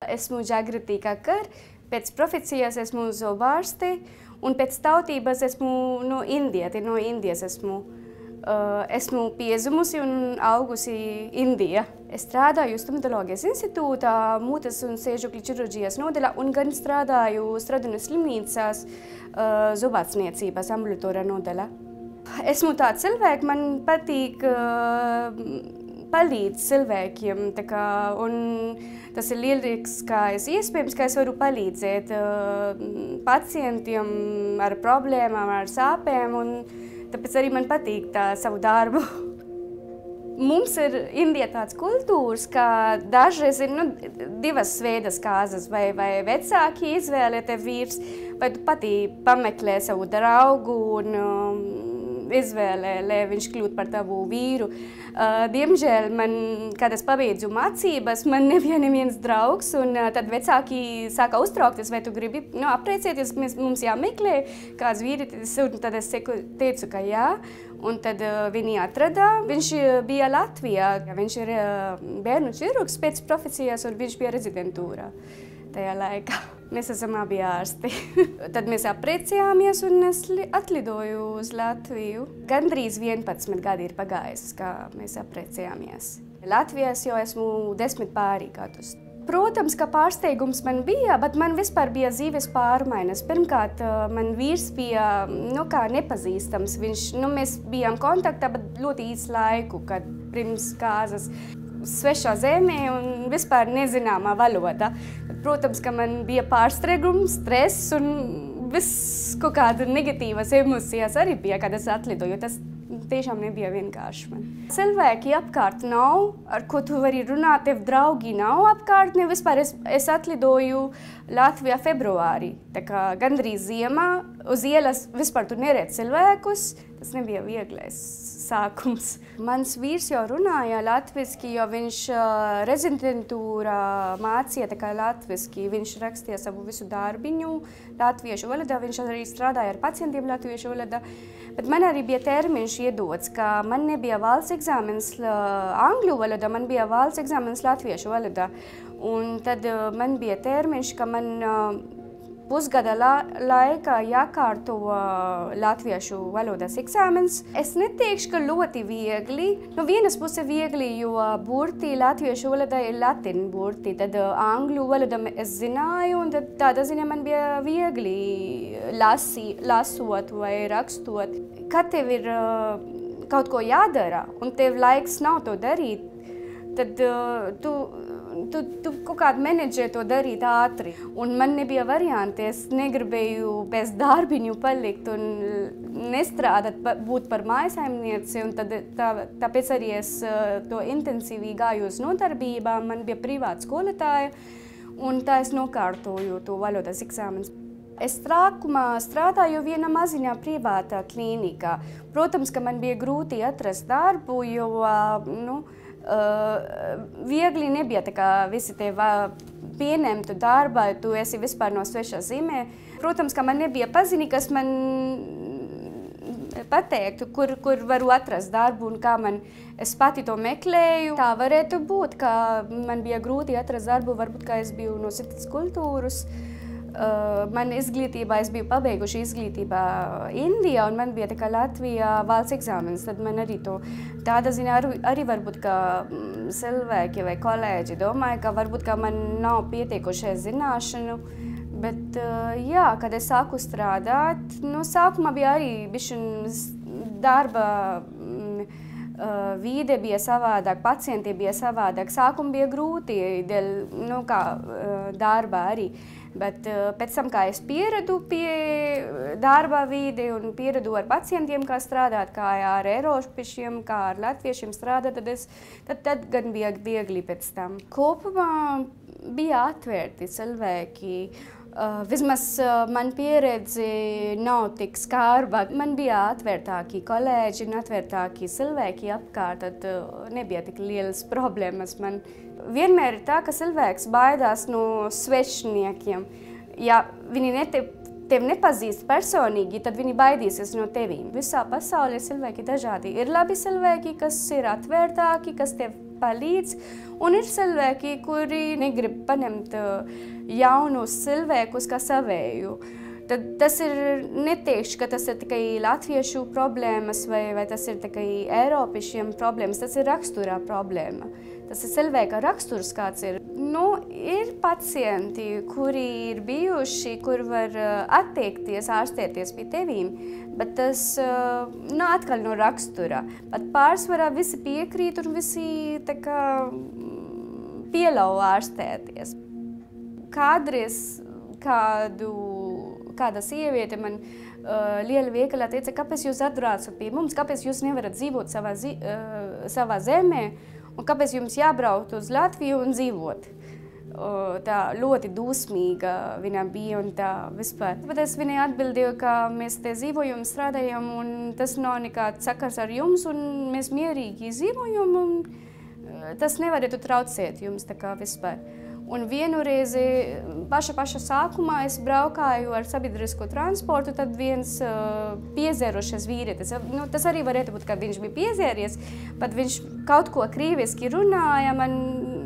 Esmu Jagrati Kakar, pēc profesijas esmu zobārste, un pēc tautības esmu no Indijas esmu. Esmu piedzimusi un augusi Indijā. Es strādāju Stomatoloģijas institūtā, mutes un sēžokļu ķirurģijas nodaļā, un gan strādāju Stradiņas slimnīcās zobārstniecības ambulatorā nodaļā. Esmu tāds cilvēks, man patīk palīdz cilvēkiem, un tas ir lieliskais iespējams, ka es varu palīdzēt pacientiem ar problēmām, ar sāpēm, un tāpēc arī man patīk savu darbu. Mums ir Indijā tāds kultūras, ka dažreiz ir divas veidas kārtas, vai vecāki izvēlē tev vīrs, vai tu patī pameklē savu draugu un izvēlē, lai viņš kļūtu par tavu vīru. Diemžēl, kad es pabeidzu mācības, man nebija neviens draugs, un tad vecāki sāka uztraukties, vai tu gribi apprecēties, mums jāmeklē kāds vīrietis, un tad es teicu, ka jā, un tad viņi atrada. Viņš bija Latvijā, viņš ir bērnu ķirurgs pēc profesijas, un viņš bija rezidentūrā tajā laikā. Mēs esam abi ārsti. Tad mēs apprecējāmies un es atlidoju uz Latviju. Gandrīz 11 gadi ir pagājis, kā mēs apprecējāmies. Latvijā jau esmu 10 pāri gadus. Protams, ka pārsteigums man bija, bet man vispār bija dzīves pārmaiņas. Pirmkārt, man vīrs bija kā nepazīstams. Mēs bijām kontaktā, bet ļoti īsu laiku, kad pirms kārtas. Svešā zemē un vispār nezināmā valoda. Protams, ka man bija pārsteigums, stress un viss kaut kāda negatīvas emocijas arī bija, kad es atlidoju. Tas tiešām nebija vienkārši man. Cilvēki apkārt nav, ar ko tu vari runāt, tev draugi nav apkārt. Vispār es atlidoju Latvijā februārī, tā kā gandrīz ziemā. Uz ielas vispār tu neredz cilvēkus, tas nebija vieglais sākums. Mans vīrs jau runāja latviski, jo viņš rezidentūrā mācīja latviski. Viņš rakstīja savu visu darbiņu latviešu valodā, viņš arī strādāja ar pacientiem latviešu valodā. Bet man arī bija termiņš iedots, ka man nebija valsts eksāmens angļu valodā, man bija valsts eksāmens latviešu valodā. Un tad man bija termiņš, ka man pusgada laikā jākārto latviešu valodas eksāmens. Es neteikšu, ka ļoti viegli. No vienas puses viegli, jo burti latviešu valodā ir latīņu burti. Tad angļu valodā es zināju, un tad tādā ziņā man bija viegli lasot vai rakstot. Kad tev ir kaut ko jādara, un tev laiks nav to darīt, tad tu kaut kādu menedžē to darīt ātri. Un man nebija varianti, es negribēju bez darbiņu palikt un nestrādāt, būt par mājasaimnieci, un tāpēc arī es to intensīvi gāju uz nodarbībām. Man bija privāta skolotāja, un tā es nokārtoju to valodas eksāmens. Es sākumā strādāju vienā maziņā privātā klīnikā. Protams, ka man bija grūti atrast darbu, jo viegli nebija, kā visi tevi pieņemtu darbā, tu esi vispār no svešā zemē. Protams, ka man nebija paziņi, kas man pateiktu, kur varu atrast darbu un kā es pati to meklēju. Tā varētu būt, ka man bija grūti atrast darbu, varbūt, ka es biju no citas kultūras. Man izglītībā, es biju pabeiguši izglītībā Indijā, un man bija Latvijā valsts eksāmens. Tad man arī tāda ziņā arī varbūt, ka cilvēki vai kolēģi domāja, ka varbūt, ka man nav pietiekušais zināšanu. Bet, jā, kad es sāku strādāt, sākumā bija arī bišķiņ darba vīde bija savādāk, pacienti bija savādāk. Sākumā bija grūti, darba arī. Bet pēc tam, kā es pieradu pie darba vīdi un pieradu ar pacientiem, kā strādāt, kā ar eiropiešiem, kā ar latviešiem strādāt, tad gan bija viegli pēc tam. Kopumā bija atvērti cilvēki. Vismaz man pieredze nav tik skarba. Man bija atvērtāki kolēģi un atvērtāki cilvēki apkārt, tad nebija tik lielas problēmas. Man vienmēr ir tā, ka cilvēks baidās no svešniekiem. Ja viņi tevi nepazīst personīgi, tad viņi baidīsies no tevīm. Visā pasaulē cilvēki dažādi. Ir labi cilvēki, kas ir atvērtāki, kas tev palīdz. Un ir cilvēki, kuri negrib paņemt jaunus cilvēkus kā savēju. Tad tas ir, neteikšu, ka tas ir tikai latviešu problēmas vai tas ir tikai eiropiešiem problēmas, tas ir raksturā problēma. Tas ir cilvēka raksturs, kāds ir. Ir pacienti, kuri ir bijuši, kur var atteikties, ārstēties pie tevīm, bet tas atkal no rakstura. Pat pārsvarā visi piekrīt un visi tā kā pieļauj ārstēties. Kādreiz kāda sieviete man liela veikalā teica, kāpēc jūs atbraucat pie mums, kāpēc jūs nevarat dzīvot savā zemē un kāpēc jums jābraukt uz Latviju un dzīvot. Tā ļoti dusmīga viņa bija un tā vispār. Bet es viņai atbildēju, ka mēs te dzīvojam, strādājam un tas nav nekāds sakars ar jums un mēs mierīgi dzīvojam un tas nevarētu traucēt jums tā kā vispār. Un vienu reizi paša sākumā es braukāju ar sabiedrisko transportu, tad viens piezērušas vīrietis. Tas arī varētu būt, ka viņš bija piezēries, bet viņš kaut ko krīviski runāja, man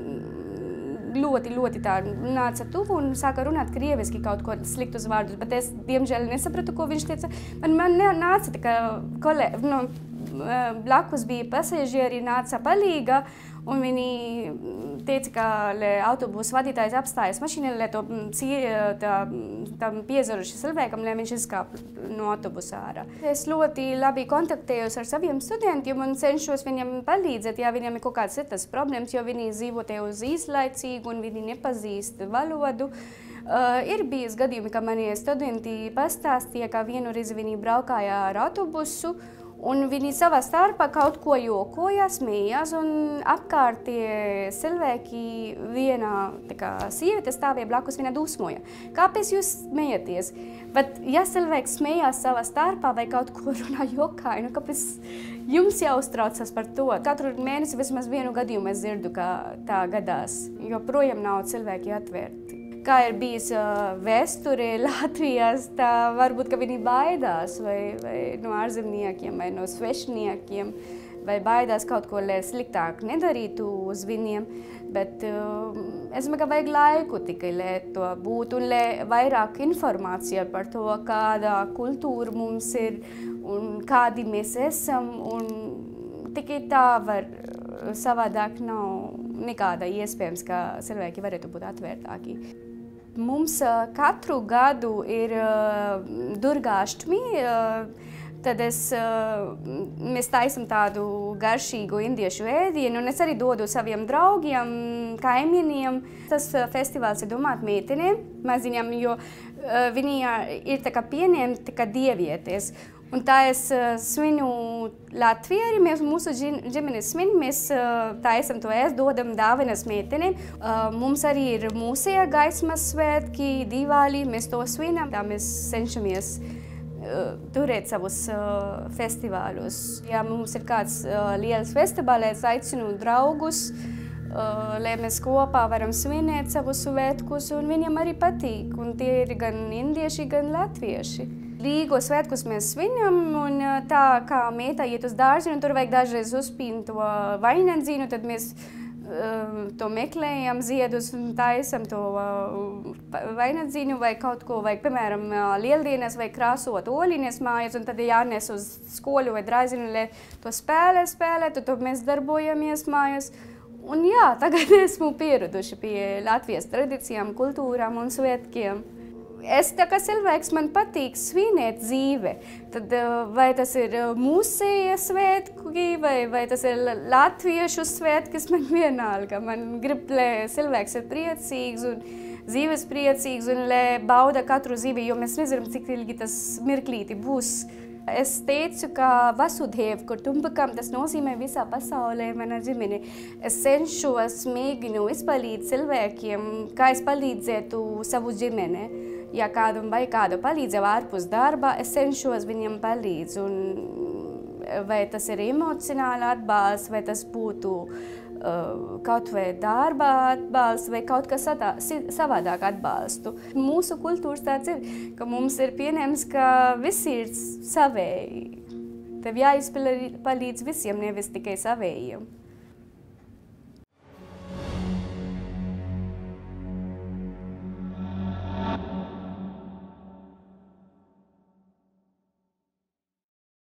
ļoti tā nāca tuvu un sāka runāt krieviski kaut ko sliktus vārdus, bet es, diemžēl, nesapratu, ko viņš teica. Man nāca tā kā blakus bija pasažieri, nāca palīga, un viņi teica, ka autobusu vadītājs apstājas mašīnā, lai tam piezaruši cilvēkam, lai viņš izkāp no autobusa ārā. Es ļoti labi kontaktējos ar saviem studentiem un cenšos viņiem palīdzēt, ja viņiem ir kaut kādas citas problēmas, jo viņi dzīvo te uz īslaicīgu un viņi nepazīst valodu. Ir bijis gadījumi, ka mani studenti pastāstīja, ka vienu reizi viņi braukāja ar autobusu, un viņi savā starpā kaut ko jokoja, smējās, un apkārtie cilvēki viena sieviete stāvēja blakus, viņa dusmoja. Kāpēc jūs smejaties? Bet ja cilvēks smējās savā starpā vai kaut ko runā jokai, kāpēc jums jāuztraucas par to? Katru mēnesi vismaz vienu gadījumu es dzirdu, ka tā gadās, jo projām nav cilvēki atvērti. Kā ir bijis vēsture Latvijas, tā varbūt, ka viņi baidās vai no ārzemniekiem, vai no svešniekiem, vai baidās kaut ko, lai sliktāk nedarītu uz viņiem. Bet es domāju, ka vajag laiku tikai, lai to būtu, un lai vairāk informācija par to, kāda kultūra mums ir un kādi mēs esam, un tikai tā var, savādāk nav nekāda iespējams, ka cilvēki varētu būt atvērtāki. Mums katru gadu ir Durgāštmi, tad mēs taisam tādu garšīgu indiešu ēdienu, un es arī dodu saviem draugiem, kaimiņiem. Tas festivāls ir domāt meitenēm, maziņām, jo viņi ir tā kā pieņemti kā dievietes. Un tā es svinu Latvijā arī, mūsu ģimenes svin, mēs taisam to ēst, dodam dāvanas meitenēm. Mums arī ir mūsējā gaismas svētki, Dīvāli, mēs to svinam. Tā mēs cenšamies turēt savus festivālus. Ja mums ir kāds liels festivāls, es aicinu draugus, lai mēs kopā varam svinēt savus svētkus, un viņiem arī patīk. Un tie ir gan indieši, gan latvieši. Rīgo svētkus mēs svinam, un tā kā meita iet uz dārziņu, tur vajag dažreiz uzpīnt to vainagdzīnu, tad mēs to meklējam ziedus un taisam to vainagdzīnu vai kaut ko, vai, piemēram, lieldienas vai krāsot oļiņas mājās, un tad jānes uz skolu vai dārziņu, lai to spēlētu, tad mēs darbojamies mājās. Un jā, tagad esmu pieraduši pie Latvijas tradīcijām, kultūrām un svētkiem. Es tā kā cilvēks, man patīk svinēt dzīve. Tad vai tas ir mūsēja svētki, vai tas ir latviešu svētkas, man vienalga. Man grib, lai cilvēks ir priecīgs un dzīves priecīgs un lai bauda katru dzīvi, jo mēs nezinām, cik ilgi tas mirklīti būs. Es teicu, ka Vasudhēv, kur tumbakam, tas nozīmē visā pasaulē mana ģimene. Es cenšos, mēģinu izpalīdzēt cilvēkiem, kā es palīdzētu savu ģimeni. Ja kādam vai kādu palīdzību ārpus darba, es cenšos viņiem palīdzu. Vai tas ir emocionāli atbalsts, vai tas būtu kaut vai darba atbalsts, vai kaut kas savādāk atbalstu. Mūsu kultūras tāds ir, ka mums ir pieņems, ka visi ir savēji. Tev jāizpalīdz visiem, nevis tikai savējiem.